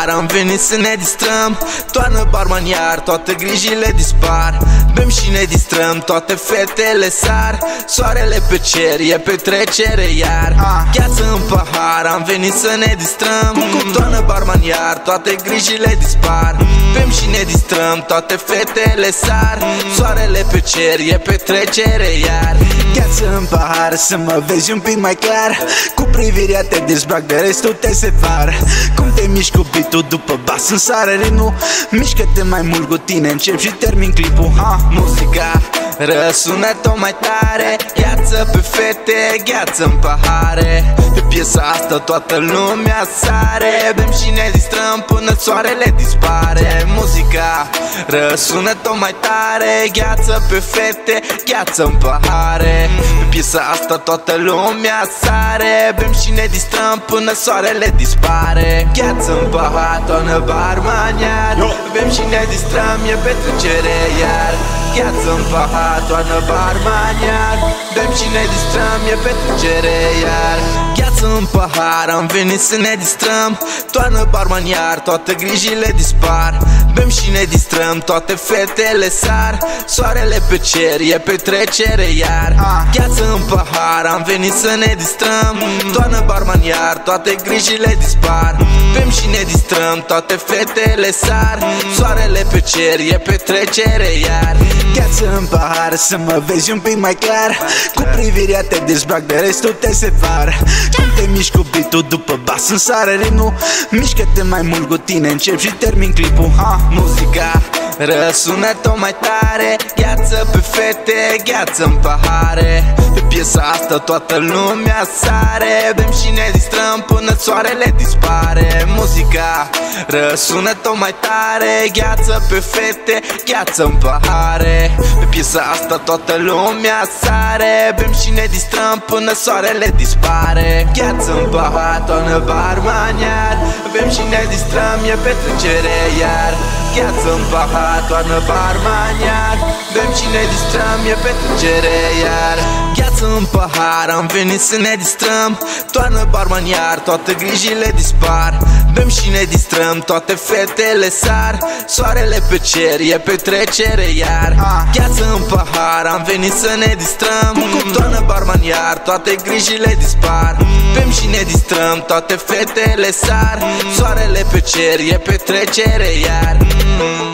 am venit să ne distrăm. Toarnă barman iar, toate grijile dispar. Bem și ne distrăm, toate fetele sar. Soarele pe cer, e petrecere iar. Gheață în pahar, am venit să ne distrăm. Toarnă barman iar, toate grijile dispar. Bem și ne distrăm, toate fetele sar. Soarele pe cer, e petrecere iar. Gheață în pahar, să mă vezi un pic mai clar. Cu privirea te dezbrac, de restul te separ. Cum te miști cu beat-ul după bas în sare ritmul. Mișcă-te mai mult cu tine, încep și termin clipul. Muzica răsună tot mai tare. Gheață pe fete, gheață în pahare. Pe piesa asta toată lumea sare. Bem și ne distrăm până soarele dispare. Muzica răsună tot mai tare. Gheață pe fete, gheață în pahare. Pe piesa asta toată lumea sare. Bem și ne distrăm până soarele dispare. Gheață în pahar, toarnă barman iar. Bem și ne distrăm, e petrecere iar. Gheață în pahar, toarnă barman iar. Bem și ne distrăm, e petrecere iar. Gheață în pahar, am venit să ne distrăm. Toarnă barman iar, toate grijile dispar. Bem și ne distrăm, toate fetele sar. Soarele pe cer, e petrecere iar. Gheață în pahar, am venit să ne distrăm. Toarnă barman iar, toate grijile dispar. Bem și ne distrăm, toate fetele sar. Soarele pe cer, e petrecere iar. Gheață în pahar, să mă vezi un pic mai clar. Cu privirea te dezbrac, de restul te separ. Cum te miști cu beat-ul după bas în sare ritmul. Mișcă-te mai mult cu tine, încep și termin clipul. Muzica răsună tot mai tare. Gheață pe fete, gheață în pahare. Pe piesa asta toată lumea sare. Bem și ne distrăm până soarele dispare. Muzica răsună tot mai tare. Gheață pe fete, gheață în pahare. Pe piesa asta toată lumea sare. Bem și ne distrăm până soarele dispare. Gheață în pahar, toarnă barman iar. Bem și ne distrăm, e petrecere iar. Gheață în pahar, toarnă barman iar. Bem și ne distrăm, e petrecere iar. Gheață în pahar, am venit să ne distrăm. Toarnă barman iar, toate grijile dispar. Bem și ne distrăm, toate fetele sar. Soarele pe cer, e petrecere iar. Gheață în pahar, am venit să ne distrăm. Toarnă barman iar, toate grijile dispar. Bem și ne distrăm, toate fetele sar. Soarele pe cer, e petrecere iar.